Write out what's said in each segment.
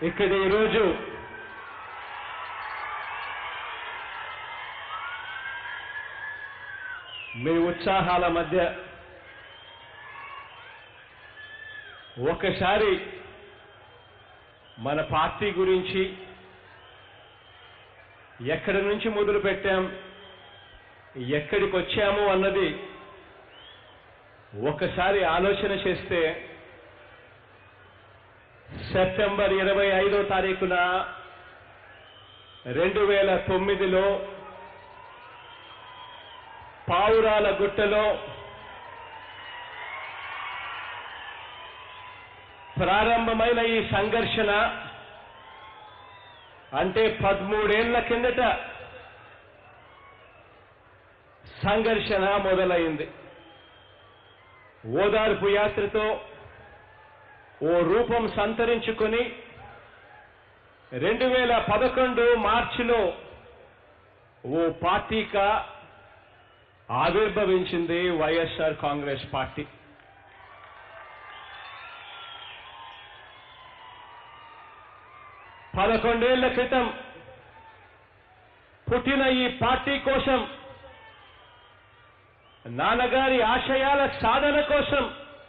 ఇక్కడ ఈరోజు మీ ఉత్సాహాల మధ్య ఒకసారి మన పార్టీ గురించి ఎక్కడి నుంచి మొదలు పెట్టాం, ఎక్కడికి వచ్చాము అన్నది ఒకసారి ఆలోచన చేస్తే సెప్టెంబర్ 25వ తారీఖున 2009లో పావురాల గుట్టలో ప్రారంభమైన ఈ సంఘర్షణ అంటే 13 ఏళ్ల కిందట సంఘర్షణ మొదలైంది. ఓదార్పు యాత్రతో ఓ రూపం సంతరించుకొని 2011 మార్చిలో ఓ పార్టీగా ఆవిర్భవించింది వైఎస్ఆర్ కాంగ్రెస్ పార్టీ. పదకొండేళ్ల క్రితం పుట్టిన ఈ పార్టీ కోసం, నాన్నగారి ఆశయాల సాధన కోసం,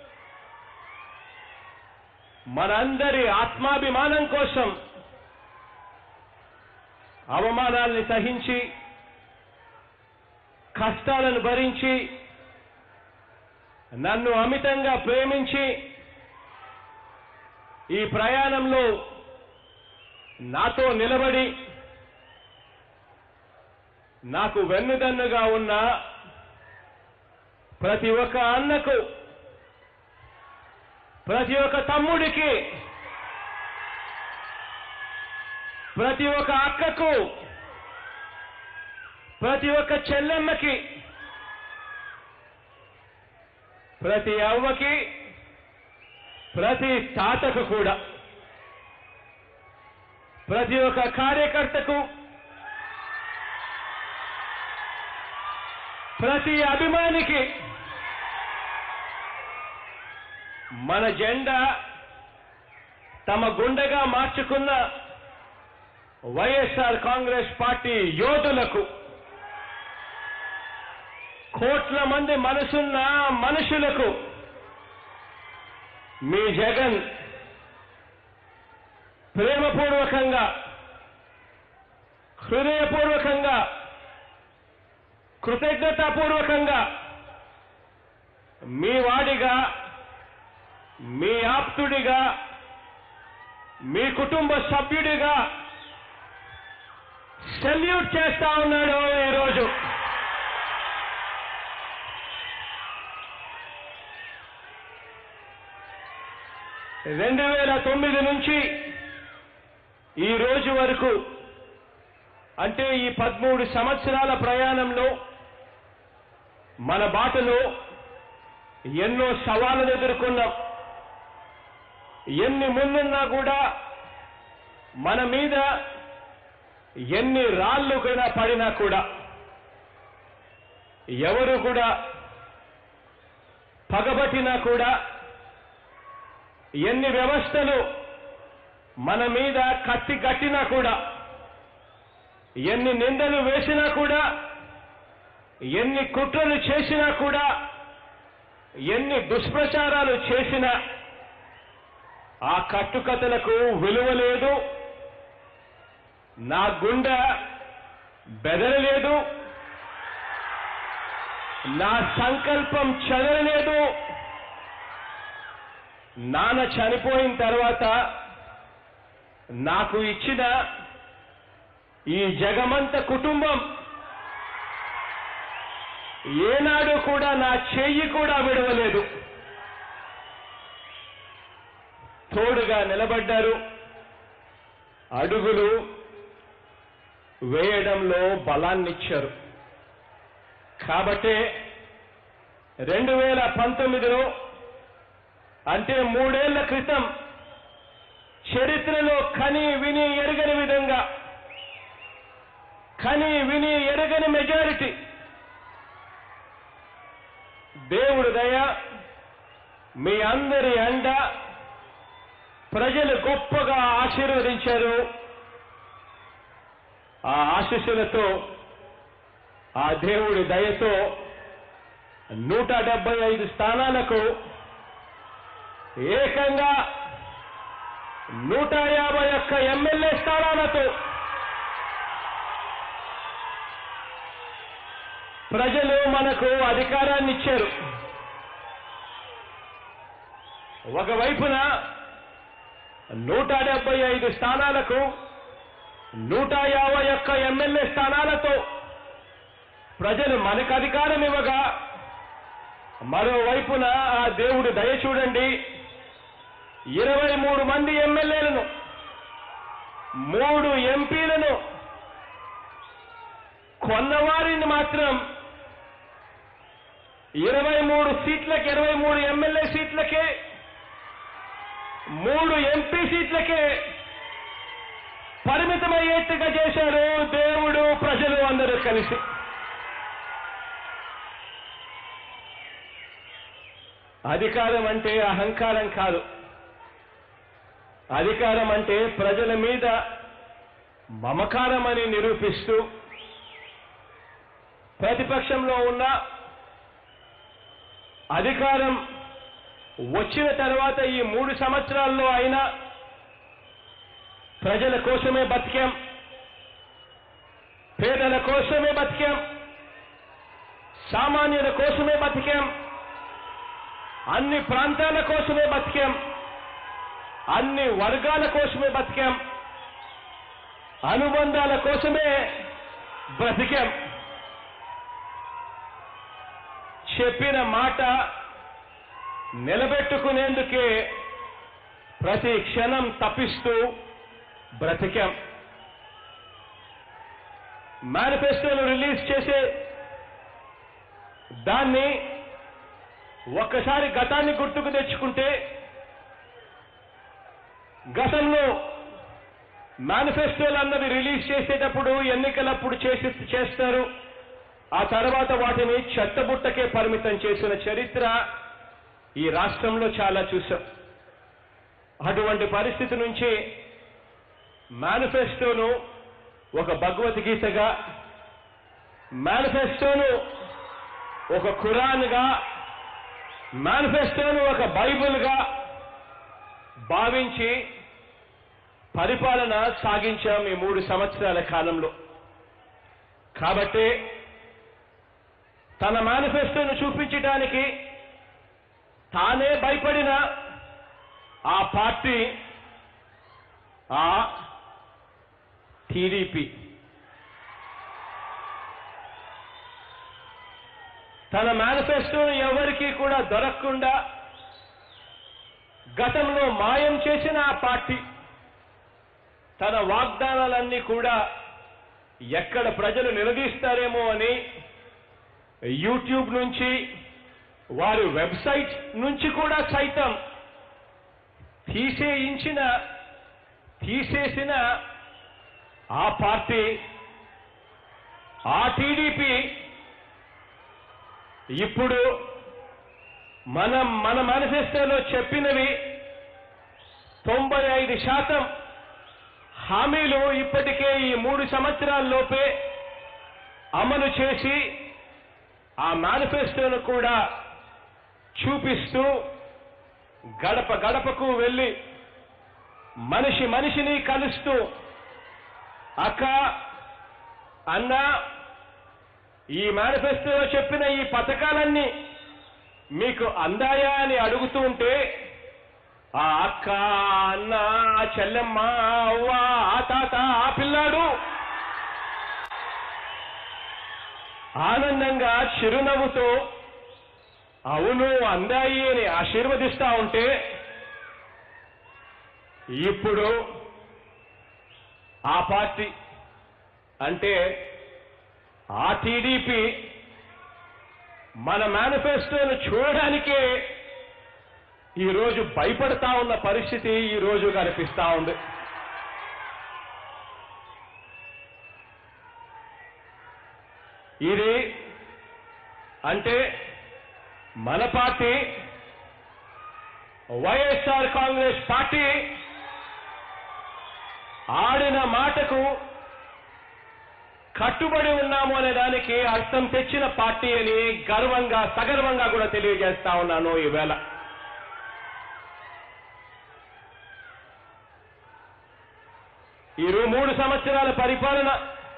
మనందరి ఆత్మాభిమానం కోసం అవమానాల్ని సహించి, కష్టాలను భరించి, నన్ను అమితంగా ప్రేమించి ఈ ప్రయాణంలో నాతో నిలబడి నాకు వెన్నుదన్నుగా ఉన్న ప్రతి ఒక్క అన్నకు, ప్రతి ఒక్క తమ్ముడికి, ప్రతి ఒక్క అక్కకు, ప్రతి ఒక్క చెల్లెమ్మకి, ప్రతి అవ్వకి, ప్రతి తాతకు కూడా, ప్రతి ఒక్క కార్యకర్తకు, ప్రతి అభిమానికి మన జెండా తమ గుండెగా మార్చుకున్న వైఎస్ఆర్ కాంగ్రెస్ పార్టీ యోధులకు, కోట్ల మంది మనసున్న మనుషులకు మీ జగన్ ప్రేమపూర్వకంగా, హృదయపూర్వకంగా, కృతజ్ఞతాపూర్వకంగా మీ వాడిగా, మీ ఆప్తుడిగా, మీ కుటుంబ సభ్యుడిగా సెల్యూట్ చేస్తా ఉన్నాడు. ఈరోజు రెండు 2009 నుంచి ఈ రోజు వరకు, అంటే ఈ 13 సంవత్సరాల ప్రయాణంలో మన బాటలో ఎన్నో సవాళ్లను ఎదుర్కొన్నాం. ఎన్ని ముందున్నా కూడా మన మీద ఎన్ని రాళ్ళు పడినా కూడా, ఎవరు కూడా పగబట్టినా కూడా, ఎన్ని వ్యవస్థలు మన మీద కత్తి కట్టినా కూడా, ఎన్ని నిందలు వేసినా కూడా, ఎన్ని కుట్రలు చేసినా కూడా, ఎన్ని దుష్ప్రచారాలు చేసినా ఆ కట్టుకథలకు విలువ లేదు. నా గుండె బెదరలేదు, నా సంకల్పం చెదరలేదు. నాన్న చనిపోయిన తర్వాత నాకు ఇచ్చిన ఈ జగమంత కుటుంబం ఏనాడు కూడా నా చెయ్యి కూడా విడవలేదు. తోడుగా నిలబడ్డారు, అడుగులు వేయడంలో బలాన్నిచ్చారు. కాబట్టే 2019లో, అంటే 3 ఏళ్ల క్రితం, చరిత్రలో కని విని ఎరగని విధంగా, కని విని ఎరగని మెజారిటీ, దేవుడి దయ, మీ అందరి అండ, ప్రజలు గొప్పగా ఆశీర్వదించారు. ఆ ఆశీస్సులతో, ఆ దేవుడి దయతో 175 స్థానాలకు ఏకంగా 151 ఎమ్మెల్యే స్థానాలతో ప్రజలు మనకు అధికారాన్ని ఇచ్చారు. ఒకవైపున 175 స్థానాలకు 151 ఎమ్మెల్యే స్థానాలతో ప్రజలు మనకు అధికారం ఇవ్వగా, మరోవైపున ఆ దేవుడి దయ చూడండి, 23 మంది ఎమ్మెల్యేలను, 3 ఎంపీలను, కొన్నవారిని మాత్రం 23 సీట్లకి, 23 ఎమ్మెల్యే సీట్లకే, 3 ఎంపీ సీట్లకే పరిమితమయ్యేట్టుగా చేశారు దేవుడు, ప్రజలు అందరూ కలిసి. అధికారం అంటే అహంకారం కాదు. అధికారం అంటే ప్రజల మీద మమకారం అని నిరూపిస్తూ, ప్రతిపక్షంలో ఉన్న అధికారం వచ్చిన తర్వాత ఈ 3 సంవత్సరాల్లో అయినా ప్రజల కోసమే బతికాం, పేదల కోసమే బతికాం, సామాన్యుల కోసమే బతికాం, అన్ని ప్రాంతాల కోసమే బతికాం, అన్ని వర్గాల కోసమే బతికాం, అనుబంధాల కోసమే బ్రతికాం. చెప్పిన మాట నిలబెట్టుకునేందుకే ప్రతి క్షణం తప్పిస్తూ బ్రతికాం. మేనిఫెస్టోను రిలీజ్ చేసే దాన్ని ఒక్కసారి గతాన్ని గుర్తుకు తెచ్చుకుంటే, గతంలో మేనిఫెస్టోలు అన్నది రిలీజ్ చేసేటప్పుడు ఎన్నికలప్పుడు చేస్తారు, ఆ తర్వాత వాటిని చెత్తబుట్టకే పరిమితం చేసిన చరిత్ర ఈ రాష్ట్రంలో చాలా చూశాం. అటువంటి పరిస్థితి నుంచి మేనిఫెస్టోను ఒక భగవద్గీతగా, మేనిఫెస్టోను ఒక ఖురాన్గా, మేనిఫెస్టోను ఒక బైబిల్గా భావించి పరిపాలన సాగించాం ఈ 3 సంవత్సరాల కాలంలో. కాబట్టి తన మేనిఫెస్టోను చూపించడానికి తానే భయపడిన ఆ పార్టీ, ఆ టీడీపీ, తన మేనిఫెస్టోను ఎవరికీ కూడా దొరకకుండా గతంలో మాయం చేసిన ఆ పార్టీ తన వాగ్దానాలన్నీ కూడా ఎక్కడ ప్రజలు నిలదీస్తారేమో అని యూట్యూబ్ నుంచి, వారి వెబ్సైట్ నుంచి కూడా సైతం తీసేసిన ఆ పార్టీ, ఆ టీడీపీ ఇప్పుడు మన మేనిఫెస్టోలో చెప్పినవి 95% హామీలు ఇప్పటికే ఈ 3 సంవత్సరాల్లోపే అమలు చేసి ఆ మేనిఫెస్టోను కూడా చూపిస్తూ, గడప గడపకు వెళ్ళి మనిషిని కలుస్తూ, అక్క, అన్న, ఈ మేనిఫెస్టోలో చెప్పిన ఈ పథకాలన్నీ మీకు అందాయా అని అడుగుతూ ఉంటే, ఆ అక్క, అన్న, చెల్లెమ్మ, అవ్వ, ఆ తాత, ఆ పిల్లాడు ఆనందంగా చిరునవ్వుతో అవును అందాయి అని ఆశీర్వదిస్తా ఉంటే, ఇప్పుడు ఆ పార్టీ అంటే ఆ టీడీపీ మన మేనిఫెస్టోను చూడడానికే ఈరోజు భయపడతా ఉన్న పరిస్థితి ఈరోజు కనిపిస్తా ఉంది. ఇది అంటే మన పార్టీ వైఎస్ఆర్ కాంగ్రెస్ పార్టీ ఆడిన మాటకు కట్టుబడి ఉన్నాము అనే దానికి అర్థం తెచ్చిన పార్టీ అని గర్వంగా సగర్వంగా కూడా తెలియజేస్తా ఉన్నాను ఈవేళ. ఈ 3 సంవత్సరాల పరిపాలన,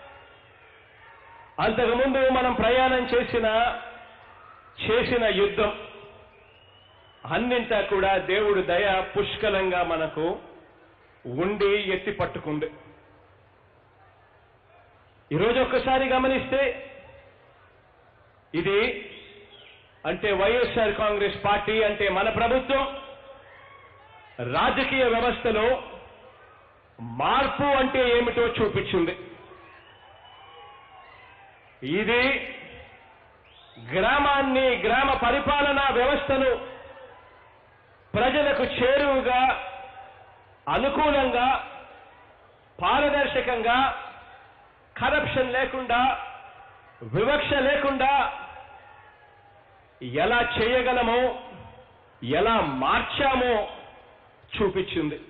అంతకుముందు మనం ప్రయాణం చేసిన యుద్ధం అన్నింటా కూడా దేవుడు దయ పుష్కలంగా మనకు ఉండి ఎత్తి పట్టుకుంది. ఈరోజు ఒక్కసారి గమనిస్తే ఇది అంటే వైఎస్ఆర్ కాంగ్రెస్ పార్టీ అంటే మన ప్రభుత్వం రాజకీయ వ్యవస్థలో మార్పు అంటే ఏమిటో చూపించింది. ఇది గ్రామ పరిపాలనా వ్యవస్థను ప్రజలకు చేరువుగా, అనుకూలంగా, పారదర్శకంగా, కరప్షన్ లేకుండా, వివక్ష లేకుండా ఎలా చేయగలమో, ఎలా మార్చామో చూపించింది.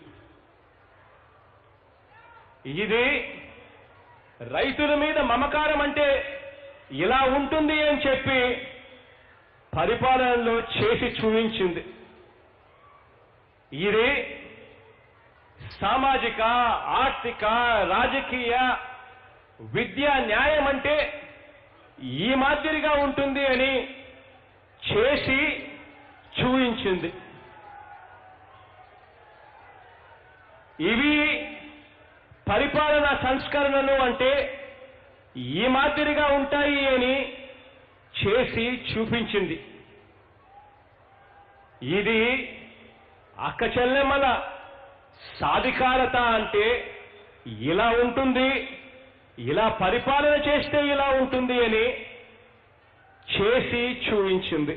ఇది రైతుల మీద మమకారం అంటే ఇలా ఉంటుంది అని చెప్పి పరిపాలనలో చేసి చూపించింది. ఇది సామాజిక, ఆర్థిక, రాజకీయ, విద్యా న్యాయం అంటే ఈ మాదిరిగా ఉంటుంది అని చేసి చూపించింది. ఇవి పరిపాలనా సంస్కరణలు అంటే ఈ మాదిరిగా ఉంటాయి అని చేసి చూపించింది. ఇది అక్క చెల్లెమ్మల సాధికారత అంటే ఇలా ఉంటుంది, ఇలా పరిపాలన చేస్తే ఇలా ఉంటుంది అని చేసి చూపించింది.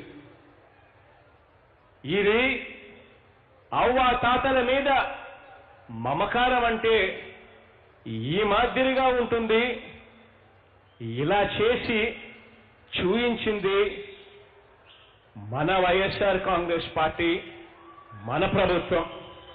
ఇది అవ్వ తాతల మీద మమకారం అంటే ఈ మాదిరిగా ఉంటుంది, ఇలా చేసి చూపించింది మన వైఎస్ఆర్ కాంగ్రెస్ పార్టీ, మన ప్రభుత్వం.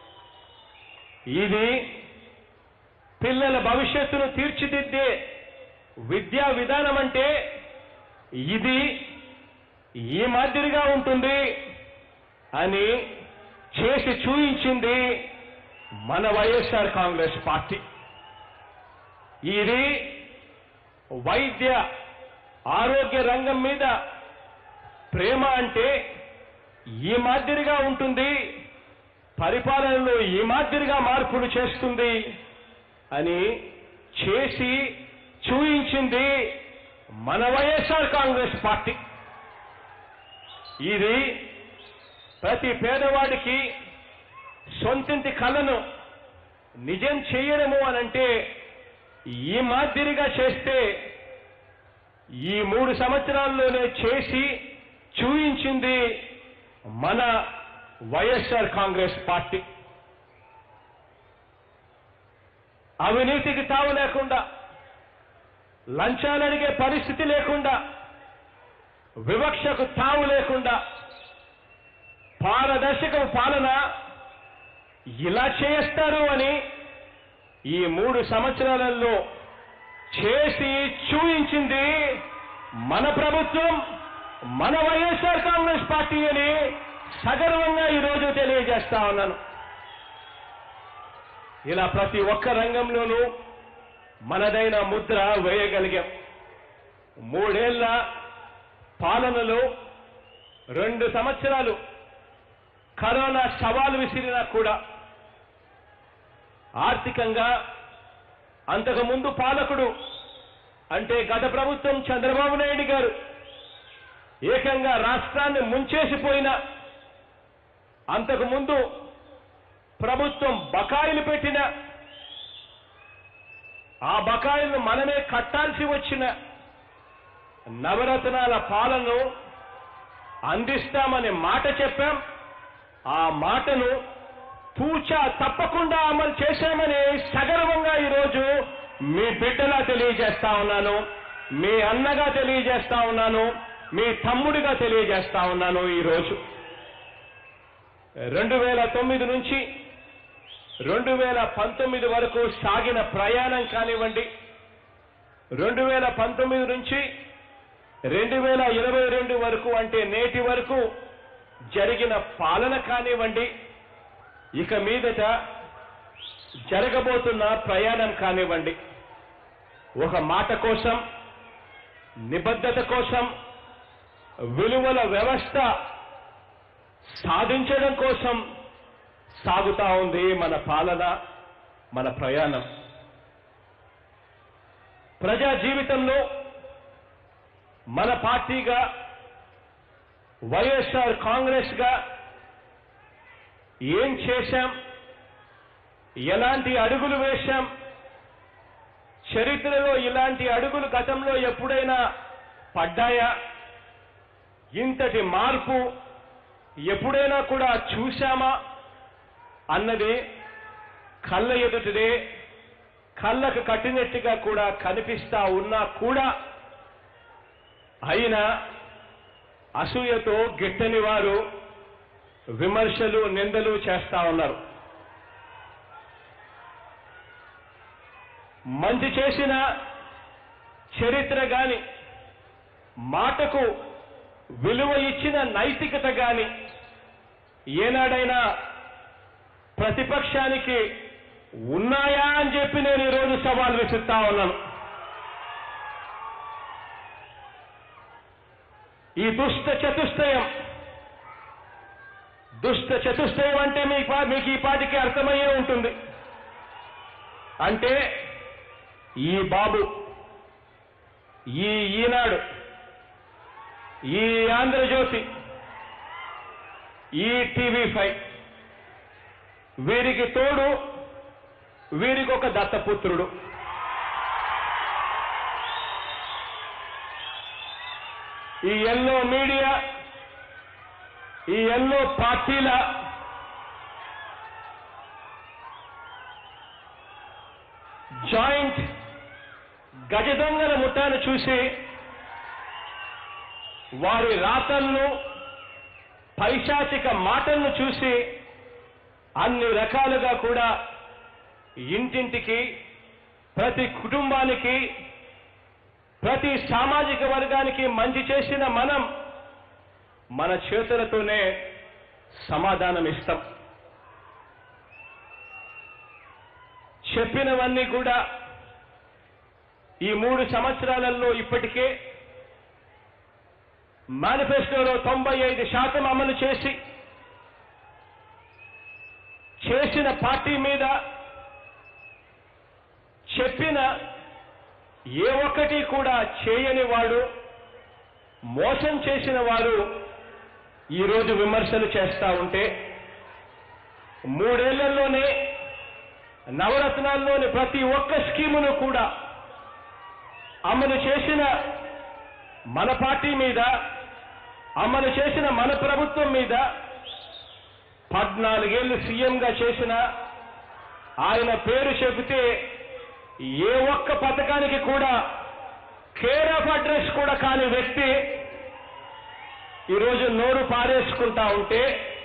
ఇది పిల్లల భవిష్యత్తును తీర్చిదిద్దే విద్యా విధానం అంటే ఇది ఈ మాదిరిగా ఉంటుంది అని చేసి చూపించింది మన వైఎస్ఆర్ కాంగ్రెస్ పార్టీ. ఇది వైద్య ఆరోగ్య రంగం మీద ప్రేమ అంటే ఈ మాదిరిగా ఉంటుంది, పరిపాలనలో ఈ మాదిరిగా మార్పులు చేస్తుంది అని చేసి చూపించింది మన వైఎస్ఆర్ కాంగ్రెస్ పార్టీ. ఇది ప్రతి పేదవాడికి సొంతింటి కలను నిజం చేయడము అనంటే ఈ మాదిరిగా చేస్తే ఈ 3 సంవత్సరాల్లోనే చేసి చూపించింది మన వైఎస్ఆర్ కాంగ్రెస్ పార్టీ. అవినీతికి తావు లేకుండా, లంచాలడిగే పరిస్థితి లేకుండా, వివక్షకు తావు లేకుండా పారదర్శక పాలన ఇలా చేస్తారు అని ఈ 3 సంవత్సరాలలో చేసి చూపించింది మన ప్రభుత్వం, మన వైఎస్ఆర్ కాంగ్రెస్ పార్టీ అని సగర్వంగా ఈరోజు తెలియజేస్తా ఉన్నాను. ఇలా ప్రతి ఒక్క రంగంలోనూ మనదైన ముద్ర వేయగలిగాం. 3 ఏళ్ల పాలనలో 2 సంవత్సరాలు కరోనా సవాలు విసిరినా కూడా ఆర్థికంగా అంతకుముందు పాలకుడు అంటే గత ప్రభుత్వం చంద్రబాబు నాయుడు గారు ఏకంగా రాష్ట్రాన్ని ముంచేసిపోయిన, అంతకుముందు ప్రభుత్వం బకాయిలు పెట్టిన, ఆ బకాయిలను మనమే కట్టాల్సి వచ్చిన నవరత్నాల పాలనను అందిస్తామనే మాట చెప్పాం. ఆ మాటను తూచా తప్పకుండా అమలు చేశామని సగర్వంగా ఈరోజు మీ బిడ్డలా తెలియజేస్తా ఉన్నాను, మీ అన్నగా తెలియజేస్తా ఉన్నాను, మీ తమ్ముడిగా తెలియజేస్తా ఉన్నాను. ఈరోజు 2009 నుంచి 2019 వరకు సాగిన ప్రయాణం కానివ్వండి, 2019 నుంచి 2022 వరకు అంటే నేటి వరకు జరిగిన పాలన కానివ్వండి, ఇక మీదట జరగబోతున్న ప్రయాణం కానివ్వండి, ఒక మాట కోసం, నిబద్ధత కోసం, విలువల వ్యవస్థ సాధించడం కోసం సాగుతా ఉంది మన పాలన, మన ప్రయాణం. ప్రజా జీవితంలో మన పార్టీగా, వైఎస్ఆర్ కాంగ్రెస్గా ఏం చేశాం, ఎలాంటి అడుగులు వేశాం, చరిత్రలో ఇలాంటి అడుగులు గతంలో ఎప్పుడైనా పడ్డాయా, ఇంతటి మార్పు ఎప్పుడైనా కూడా చూశామా అన్నది కళ్ళ ఎదుటిదే, కళ్ళకు కట్టినట్టుగా కూడా కనిపిస్తా ఉన్నా కూడా అయినా అసూయతో గిట్టని వారు విమర్శలు, నిందలు చేస్తా ఉన్నారు. మంచి చేసిన చరిత్ర గాని, మాటకు విలువ ఇచ్చిన నైతికత గాని ఏనాడైనా ప్రతిపక్షానికి ఉన్నాయా అని చెప్పి నేను ఈరోజు సవాల్ విసురుతా ఉన్నాను. ఈ దుష్ట చతుష్టయం అంటే మీకు ఈ పాటికి అర్థమయ్యే ఉంటుంది. అంటే ఈ బాబు, ఈ ఈనాడు, ఈ ఆంధ్రజ్యోతి, ఈ టీవీ5, వీరికి తోడు వీరికి ఒక దత్తపుత్రుడు. ఈ ఎల్లో మీడియా, ఈ ఎల్లో పార్టీల జాయింట్ గజదొంగల ముఠాను చూసి వారి రాతలను, పైశాచిక మాటలను చూసి అన్ని రకాలుగా కూడా ఇంటింటికి, ప్రతి కుటుంబానికి, ప్రతి సామాజిక వర్గానికి మంచి చేసిన మనం మన చేతులతోనే సమాధానం ఇస్తాం. చెప్పినవన్నీ కూడా ఈ 3 సంవత్సరాలలో ఇప్పటికే మేనిఫెస్టోలో 95% అమలు చేసిన పార్టీ మీద చెప్పిన ఏ ఒక్కటి కూడా చేయని వాడు, మోసం చేసిన వారు ఈరోజు విమర్శలు చేస్తా ఉంటే, 3 ఏళ్లలోనే నవరత్నాల్లోని ప్రతి ఒక్క స్కీమును కూడా అమలు చేసిన మన పార్టీ మీద, అమలు చేసిన మన ప్రభుత్వం మీద 14 ఏళ్లు సీఎంగా చేసిన ఆయన పేరు చెబితే ఏ ఒక్క పథకానికి కూడా కేర్ ఆఫ్ అడ్రస్ కూడా కాని వ్యక్తి ఈరోజు నోరు పారేసుకుంటా ఉంటే,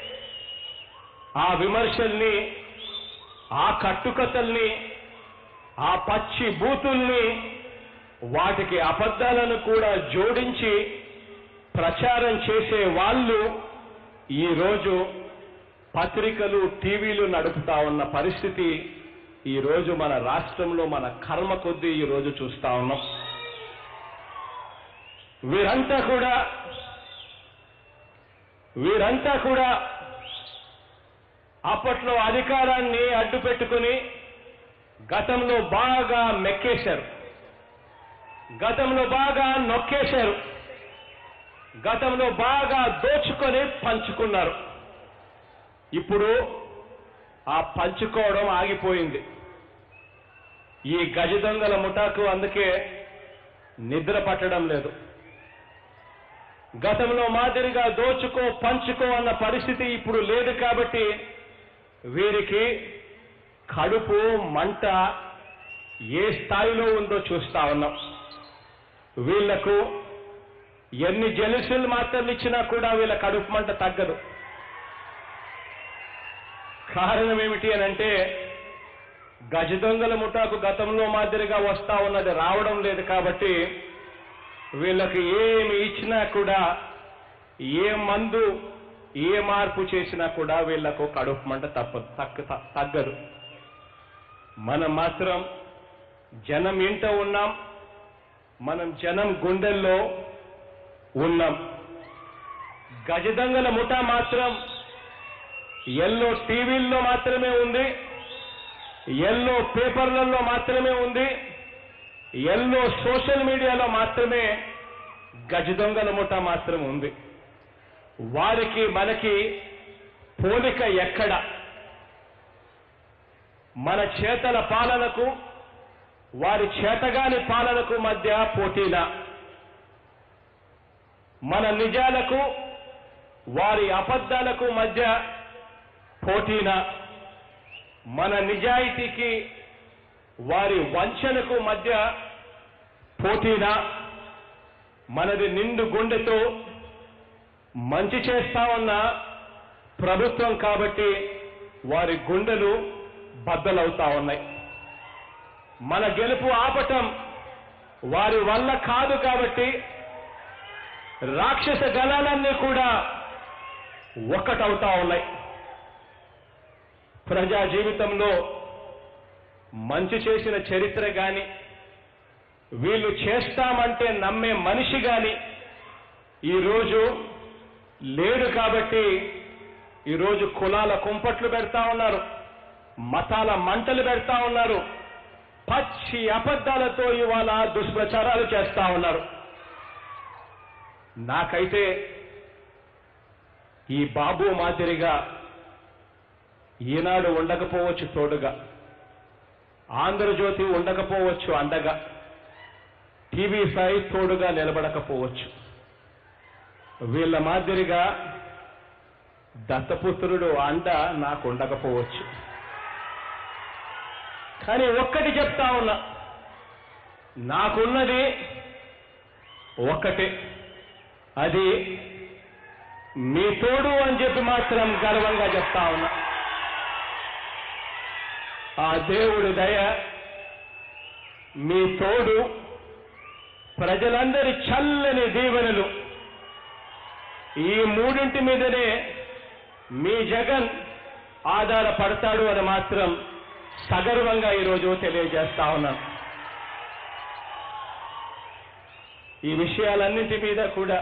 ఆ విమర్శల్ని, ఆ కట్టుకథల్ని, ఆ పచ్చి బూతుల్ని, వాటికి అబద్ధాలను కూడా జోడించి ప్రచారం చేసే వాళ్ళు ఈరోజు పత్రికలు, టీవీలు నడుపుతా ఉన్న పరిస్థితి ఈరోజు మన రాష్ట్రంలో మన కర్మ కొద్దీ ఈరోజు చూస్తా ఉన్నాం. వీరంతా కూడా అప్పట్లో అధికారాన్ని అడ్డు పెట్టుకుని గతంలో బాగా మెక్కేశారు, గతంలో బాగా నొక్కేశారు, గతంలో బాగా దోచుకొని పంచుకున్నారు. ఇప్పుడు ఆ పంచుకోవడం ఆగిపోయింది. ఈ గజదొంగల ముఠాకు అందుకే నిద్ర పట్టడం లేదు. గతంలో మాదిరిగా దోచుకో, పంచుకో అన్న పరిస్థితి ఇప్పుడు లేదు. కాబట్టి వీరికి కడుపు మంట ఏ స్థాయిలో ఉందో చూస్తా ఉన్నాం. వీళ్లకు ఎన్ని జెలిసిల్ మాత్రలు ఇచ్చినా కూడా వీళ్ళ కడుపు మంట తగ్గదు. కారణం ఏమిటి అని అంటే గజ దొంగల ముఠాకు గతంలో మాదిరిగా వస్తా ఉన్నది రావడం లేదు కాబట్టి వీళ్ళకి ఏమి ఇచ్చినా కూడా ఏ మందు ఏ మార్పు చేసినా కూడా వీళ్లకు కడుపు మంట తగ్గదు. మనం మాత్రం జనం ఇంట ఉన్నాం, మనం జనం గుండెల్లో ఉన్నాం. గజ దొంగల ముఠా మాత్రం ఎల్లో టీవీల్లో మాత్రమే ఉంది, ఎల్లో పేపర్లలో మాత్రమే ఉంది, ఎల్లో సోషల్ మీడియాలో మాత్రమే గజ దొంగల ముఠా మాత్రం ఉంది. వారికి మనకి పోలిక ఎక్కడ? మన చేతల పాలనకు వారి చేతగాని పాలనకు మధ్య పోటీలా? మన నిజాలకు వారి అబద్ధాలకు మధ్య పోటీనా? మన నిజాయితీకి వారి వంచనకు మధ్య పోటీనా? మనది నిండు గుండెతో మంచి చేస్తా ఉన్న ప్రభుత్వం కాబట్టి వారి గుండెలు బద్దలవుతా ఉన్నాయి. మన గెలుపు ఆపటం వారి వల్ల కాదు కాబట్టి రాక్షస గణాలన్నీ కూడా ఒక్కటవుతా ఉన్నాయి. ప్రజా జీవితంలో మంచి చేసిన చరిత్ర గాని, వీళ్ళు చేస్తామంటే నమ్మే మనిషి గాని ఈరోజు లేడు కాబట్టి ఈరోజు కులాల కుంపట్లు పెడతా ఉన్నారు, మతాల మంటలు పెడతా ఉన్నారు, పచ్చి అబద్ధాలతో ఇవాళ దుష్ప్రచారాలు చేస్తా ఉన్నారు. నాకైతే ఈ బాబు మాదిరిగా ఈనాడు ఉండకపోవచ్చు తోడుగా, ఆంధ్రజ్యోతి ఉండకపోవచ్చు అండగా, టీవీ5 తోడుగా నిలబడకపోవచ్చు, వీళ్ళ మాదిరిగా దత్తపుత్రుడు అండ నాకు ఉండకపోవచ్చు. కానీ ఒక్కటి చెప్తా ఉన్నా, నాకున్నది ఒక్కటే, అది మీ తోడు అని చెప్పి మాత్రం గర్వంగా చెప్తా ఉన్నా. ఆ దేవుడి దయ, మీ తోడు, ప్రజలందరి చల్లని దీవెనలు, ఈ మూడింటి మీదనే మీ జగన్ ఆధారపడతాడు అని మాత్రం సగర్వంగా ఈరోజు తెలియజేస్తా ఉన్నాను. ఈ విషయాలన్నింటి మీద కూడా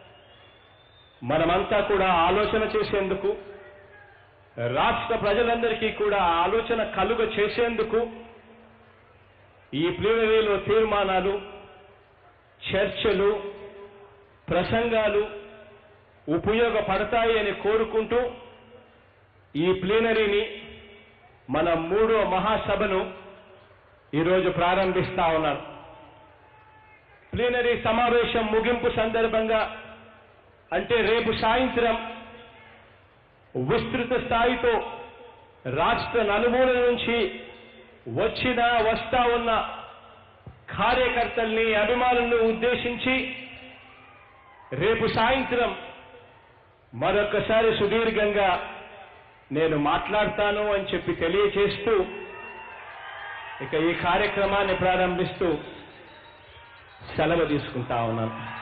మనమంతా కూడా ఆలోచన చేసేందుకు, రాష్ట్ర ప్రజలందరికీ కూడా ఆలోచన కలుగ చేసేందుకు ఈ ప్లీనరీలో తీర్మానాలు, చర్చలు, ప్రసంగాలు ఉపయోగపడతాయి అని కోరుకుంటూ ఈ ప్లీనరీని, మన 3వ మహాసభను ఈరోజు ప్రారంభిస్తా ఉన్నాను. ప్లీనరీ సమావేశం ముగింపు సందర్భంగా, అంటే రేపు సాయంత్రం విస్తృత స్థాయితో రాష్ట్ర నలుమూల నుంచి వస్తా ఉన్న కార్యకర్తల్ని, అభిమానులను ఉద్దేశించి రేపు సాయంత్రం మరొకసారి సుదీర్ఘంగా నేను మాట్లాడతాను అని చెప్పి తెలియజేస్తూ ఇక ఈ కార్యక్రమాన్ని ప్రారంభిస్తూ సెలవు తీసుకుంటా ఉన్నాను.